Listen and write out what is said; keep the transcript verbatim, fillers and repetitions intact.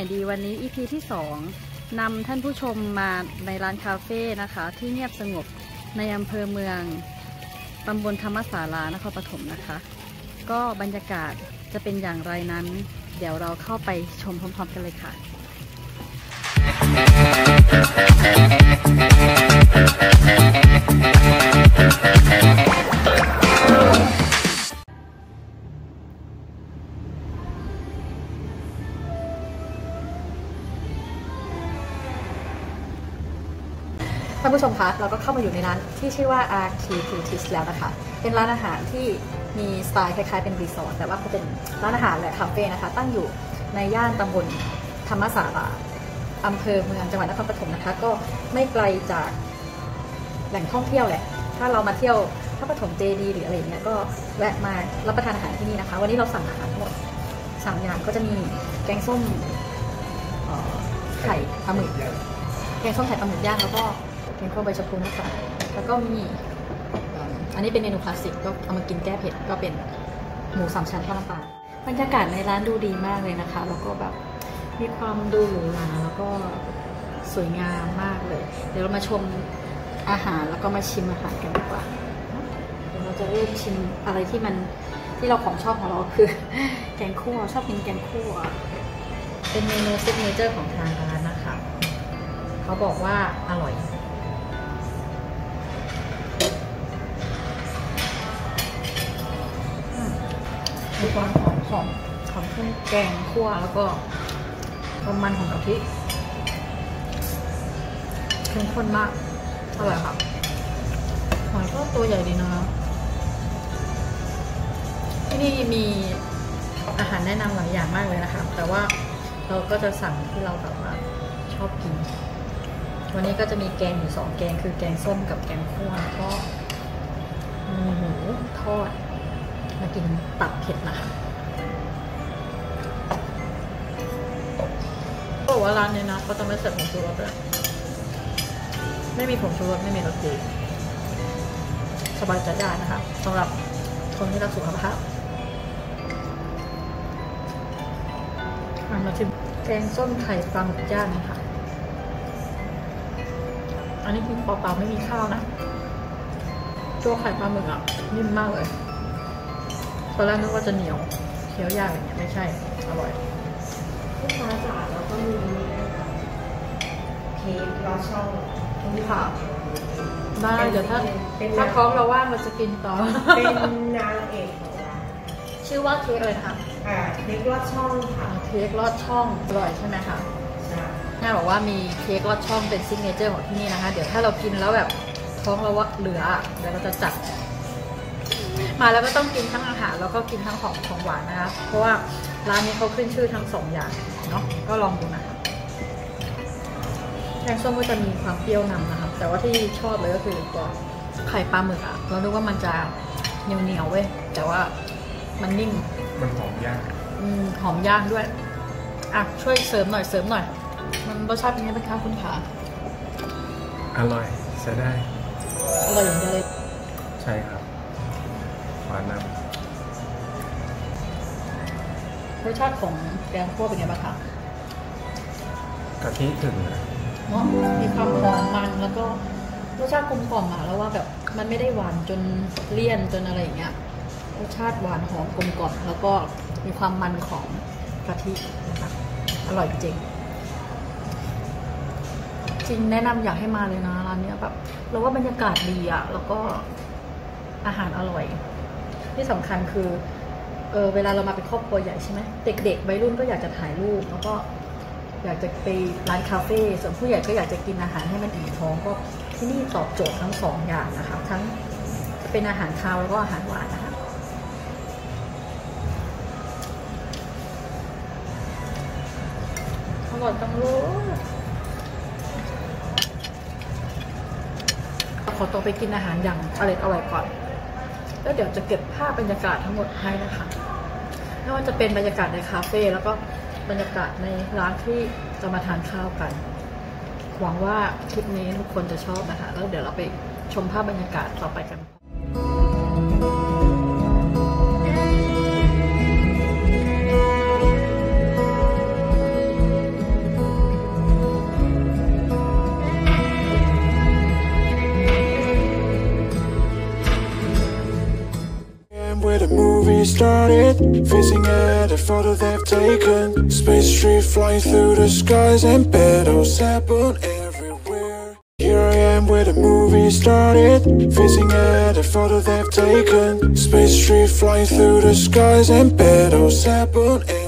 ดีวันนี้ อี พี ที่สองนำท่านผู้ชมมาในร้านคาเฟ่นะคะที่เงียบสงบในอำเภอเมืองตำบลธรรมศาลานครปฐมนะคะก็บรรยากาศจะเป็นอย่างไรนั้นเดี๋ยวเราเข้าไปชมพร้อมๆกันเลยค่ะท่านผู้ชมคะเราก็เข้ามาอยู่ในร้านที่ชื่อว่า อาร์ เค Creative แล้วนะคะเป็นร้านอาหารที่มีสไตล์คล้ายๆเป็นรีสอร์ทแต่ว่าเขาเป็นร้านอาหารและคาเฟ่นะคะตั้งอยู่ในย่านตำบลธรรมศาลาอำเภอเมืองจังหวัดนครปฐมนะคะก็ไม่ไกลจากแหล่งท่องเที่ยวแหละถ้าเรามาเที่ยวพระปฐมเจดีย์หรืออะไรอย่างเงี้ยก็แวะมารับประทานอาหารที่นี่นะคะวันนี้เราสั่งอาหารทั้งหมดสามอย่างก็จะมีแกงส้มไข่ปลาหมึกแกงส้มไข่ปลาหมึกย่างแล้วก็แกงข้าวใบชะพูนะคะแล้วก็มีอันนี้เป็นเมนูคลาสสิกก็เอามากินแก้เผ็ดก็เป็นหมูสามชั้นทอดน้ำปลาบรรยากาศในร้านดูดีมากเลยนะคะแล้วก็แบบมีความดูหรูหราแล้วก็สวยงามมากเลยเดี๋ยวเรามาชมอาหารแล้วก็มาชิมอาหารกันดีกว่าเดี๋ยวเราจะเริ่มชิมอะไรที่มันที่เราของชอบของเราคือแกงคั่วชอบกินแกงคั่วเป็นเมนูซิกเนเจอร์ของทางร้านนะคะเขาบอกว่าอร่อยมีความหอมหอมของเครื่องแกงคั่วแล้วก็ความมันของกะทิเข้มข้นมากอร่อยครับหอยก็ตัวใหญ่ดีนะครับที่นี่มีอาหารแนะนำหลายอย่างมากเลยนะคะแต่ว่าเราก็จะสั่งที่เราแบบว่าชอบกินวันนี้ก็จะมีแกงอยู่สองแกงคือแกงส้มกับแกงคั่วแล้วก็มีหมูทอดมากินตับเผ็ดนะคะก็บอกว่าร้านนี้นะเขาจะไม่ใส่ผงชูรสด้วยไม่มีผงชูรสไม่มีรสดีสบายใจได้นะคะสำหรับคนที่รักสุขภาพมาชิมแกงส้มไข่ปลาหมึกย่างนะคะอันนี้กินเปล่าๆไม่มีข้าวนะตัวไข่ปลาหมึกอ่ะนิ่มมากเลยตอนแรกนึกว่าจะเหนียวเคี้ยวยากอย่างเงี้ยไม่ใช่อร่อยลูกค้าจ๋าแล้วก็มีเค้กลอดช่องนี่ค่ะได้เดี๋ยวถ้าถ้าพร้อมเราว่างเราจะกินต่อเป็นนางเอกของเราชื่อว่าเค้กอะไรคะอ่าเค้กลอดช่องค่ะเค้กลอดช่องอร่อยใช่ไหมคะใช่แม่บอกว่ามีเค้กลอดช่องเป็นซิกเนเจอร์ของที่นี่นะคะเดี๋ยวถ้าเรากินแล้วแบบท้องเราว่าเหลือเดี๋ยวเราจะจัดมาแล้วก็ต้องกินทั้งอาหารแล้วก็กินทั้งของของหวานนะคะเพราะว่าร้านนี้เขาขึ้นชื่อทั้งสองอย่างเนาะก็ลองดูนะคะแกงส้มก็จะมีความเปรี้ยวนำนะคะแต่ว่าที่ชอบเลยก็คือตัวไข่ปลาหมึกอะเราดูว่ามันจะเหนียวเหนียวเว้ยแต่ว่ามันนิ่มมันหอมย่างอืมหอมย่างด้วยอ่ะช่วยเสริมหน่อยเสริมหน่อยมันรสชาติเป็นไงบ้างคะคุณขาอร่อยใช้ได้อร่อยอย่างเดียวเลยใช่ครับหวานน้ำรสชาติของแกงคั่วเป็นไงบ้างคะกะทิถึงนะเนาะมีความหอมมันแล้วก็รสชาติกลมกล่อมอะแล้วว่าแบบมันไม่ได้หวานจนเลี่ยนจนอะไรอย่างเงี้ยรสชาติหวานหอมกลมกล่อมแล้วก็มีความมันของกะทินะคะอร่อยจริงจริงแนะนำอยากให้มาเลยนะร้านนี้แบบเราว่าบรรยากาศดีอะแล้วก็อาหารอร่อยที่สำคัญคือเออเวลาเรามาเป็นครอบครัวใหญ่ใช่ไหมเด็กๆวัยรุ่นก็อยากจะถ่ายรูปแล้วก็อยากจะไปร้านคาเฟ่ส่วนผู้ใหญ่ก็อยากจะกินอาหารให้มันอิ่มท้องก็ที่นี่ตอบโจทย์ทั้งสองอย่างนะคะทั้งเป็นอาหารคาวแล้วก็อาหารหวานนะคะอร่อยจังเลยขอตัวไปกินอาหารอย่างอร่อยอร่อยก่อนแล้วเดี๋ยวจะเก็บภาพบรรยากาศทั้งหมดให้นะคะไม่ว่าจะเป็นบรรยากาศในคาเฟ่แล้วก็บรรยากาศในร้านที่จะมาทานข้าวกันหวังว่าคลิปนี้ทุกคนจะชอบนะคะแล้วเดี๋ยวเราไปชมภาพบรรยากาศต่อไปกัน movie started, facing at a photo they've taken. Space tree flying through the skies and battles happen everywhere. Here I am where the movie started, facing at a photo they've taken. Space tree flying through the skies and battles happen everywhere.